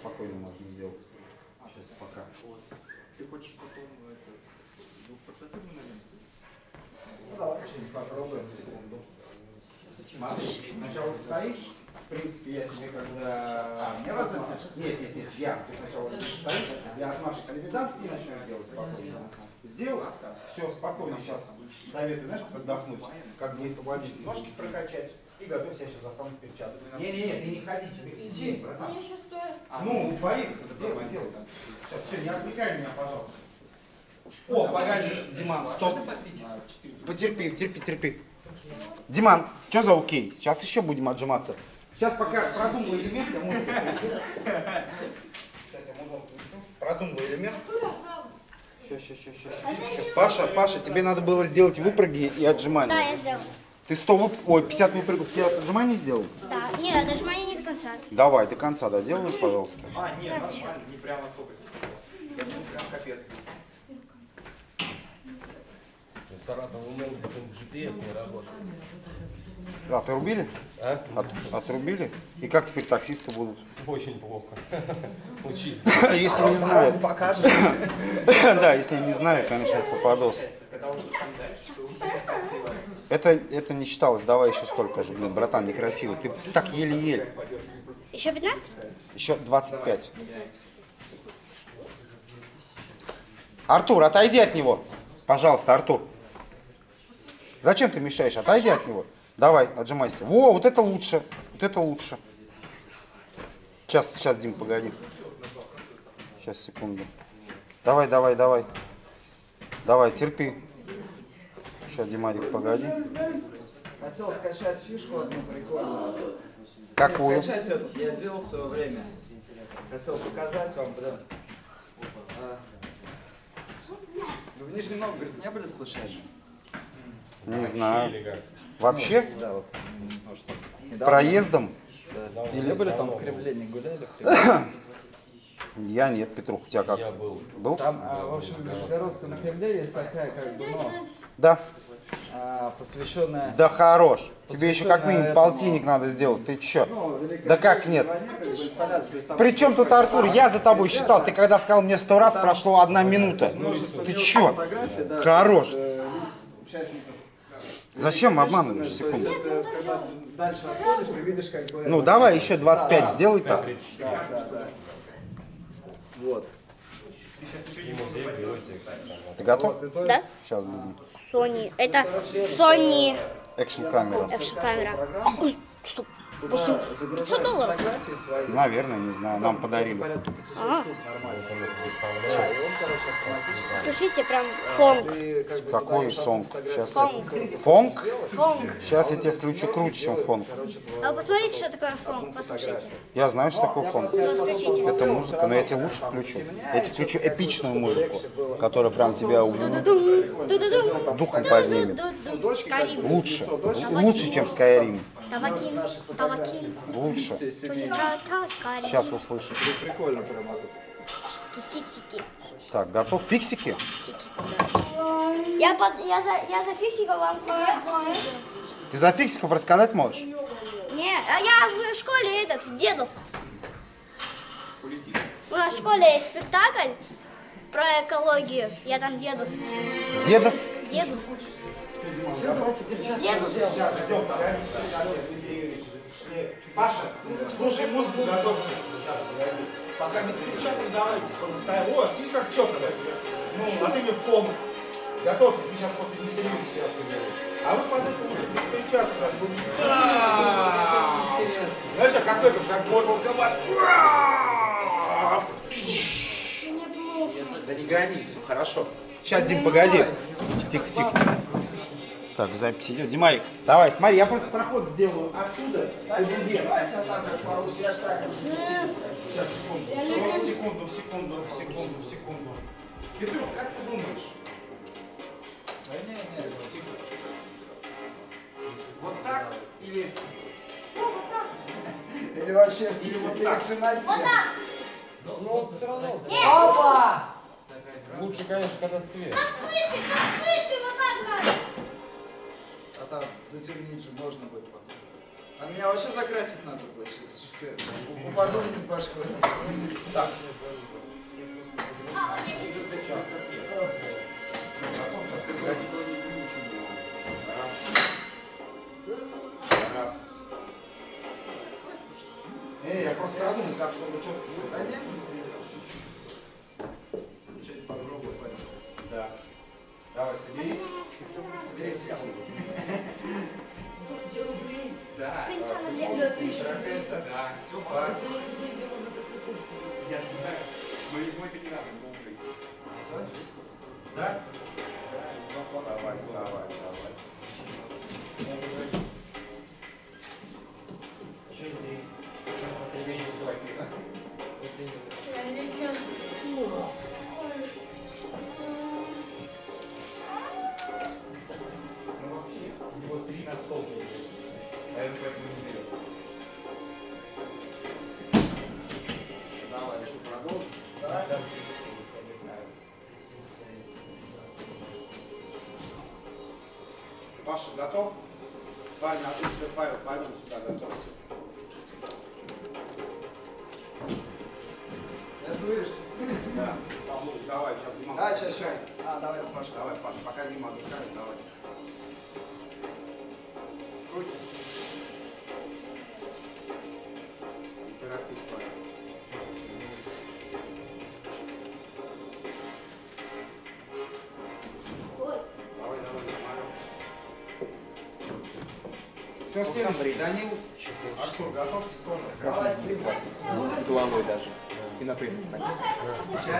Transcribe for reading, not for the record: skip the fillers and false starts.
спокойно можно сделать. Сейчас пока. Ты хочешь потом это двухпроцентный момент сделать? Ну давай попробуем секунду. Смотри, сначала стоишь. В принципе, я тебе когда... не разъясню? Нет, я. Ты сначала стоишь, я отмашек не дам, и начнешь делать спокойно. Сделал, все, спокойно сейчас советую, знаешь, отдохнуть, как здесь освободить, ножки прокачать и готовься сейчас до самых перчаток. Не-не-не, ты не ходи, тебе сидеть, братан. Я сейчас стою. Ну, поехали, делай. Сейчас, все, не отвлекай меня, пожалуйста. О, погоди, Диман, стоп. Потерпи. Диман, что за окей? Сейчас еще будем отжиматься. Сейчас пока продумываю элемент, я музыку включу. Сейчас я музыку включу. Продумываю элемент. Сейчас. Паша, тебе надо было сделать выпрыги и отжимания. Да, я сделал. Ты 50 выпрыгов, ты отжиманий сделал? Да. Нет, отжимания не до конца. Давай, до конца доделай, пожалуйста. Нет, нормально, не прямо особо. Я думаю, прям капец. Саратов GPS не работает. Отрубили? А? Отрубили? И как теперь таксисты будут? Очень плохо. Учить. Если не знают. Покажешь. Да, если не знаю, конечно, это попадос. Это не считалось, давай еще столько же, блин, братан, некрасиво. Ты так еле-еле. Еще 15? Еще 25. Артур, отойди от него. Пожалуйста, Артур. Зачем ты мешаешь? Отойди от него. Давай, отжимайся. Во, вот это лучше. Сейчас, Дим, погоди. Сейчас, секунду. Давай. Давай, терпи. Сейчас, Димарик, погоди. Хотел скачать фишку одну прикольную. Какую? Скачать эту, я делал в свое время. Хотел показать вам, блин. Вы в Нижнем Новгороде не были случайно? Не знаю. Вообще? Да, вот. Проездом? Да. Или Не были там в Кремле, не гуляли в Кремле? Я нет, Петрух, у тебя как? Я был. Был? Там, в общем, в Нижегородском на Кремле есть такая, как бы, Да. посвященная... Да хорош. Тебе еще как минимум этому. полтинник надо сделать. Ты че? Великой Да как нет? войне, как бы, инсталляция. То есть там Причем тут, Артур, я за тобой считал. Ты когда сказал мне 100 раз, прошло 1 минута. множество Ты мелких че? фотографий, да, Хорош. лиц участников. Зачем обманываешь? То есть Секунду. это, когда дальше отходишь, ты видишь, как бы... Ну давай еще 25 сделай так. Да. Вот. Ты готов? Да? Сейчас будем. Sony. Это Sony Экшн камера. экшн камера. Стоп. Туда 500 загружаешь долларов? фотографии свои. Наверное, не знаю. Нам подарили. Порядка 500 Ага. штук нормально. Да, и он, короче, автоматически... Включите прям фонг. Ты как бы Какой задаешь одну сонг? фотографию, Сейчас. Фонг. Фонг? Фонг. Сейчас я тебе включу круче, чем фонг. А вы посмотрите, что такое фонг. Послушайте. Я знаю, что такое фонг. Ну, включите. Это музыка, но я тебе лучше включу. Я тебе включу эпичную музыку, которая прям тебя Ду-ду-дум. Ду-ду-дум. духом поднимет. Ду-ду-ду. Скорим. Лучше. Лучше, чем Skyrim. Тавакин. Тавакин. Лучше. Скорим. Сейчас услышишь. Прикольно прям. Фиксики. Так, готов? Фиксики? Я за фиксиков вам знаю. Ты за фиксиков рассказать можешь? Не, а я в школе дедус. У нас в школе есть спектакль про экологию. Я там дедус. Дедос? Дедус. Дедус. Паша, слушай музыку, готовься. Пока без перчаток давайте понастоим. О, видишь, как четко. Ну, а ты мне фон. Готовься, ты сейчас после интервью все делаешь. А вы под это уже без перчаток как бы. Знаешь, как это, как Mortal Kombat. Да не гони, все хорошо. Сейчас, Дим, погоди. Тихо. Так, запись идет. Димарик, давай, смотри, я просто проход сделаю отсюда. Сейчас, секунду. Петрух, как ты думаешь? Тихо. Вот так или... Или вообще в Или вот так. Вот так. Ну, все равно. Опа! Лучше, конечно, когда свет. Со вспышкой вот так надо. А там затемнить же можно будет потом. А меня вообще закрасить надо больше. Упаду вниз башкой. Так. Раз. Я просто продумал так, чтобы что-то... Да нет. Что-нибудь попробуй. Да. Давай, соберись. Соберись. Да. Принца на Да, все Так. Я знаю. Но ему это не надо, ему уже. Да? Давай, давай. Давай, еще продолжим. Паша, готов? Парень, а ты теперь, Павел, пойдем сюда, готовься. Я дуешься. Да, Павлуш, давай, сейчас Дима. Да, сейчас. Давай, Паша. Давай, Паша, пока Дима отдыхает, давай. Крутись. Не торопись, Павел. Давай, нормально. Кто следующий? Данил, Артур, готовьтесь тоже. Давай, стримся. С головой даже. И на принца.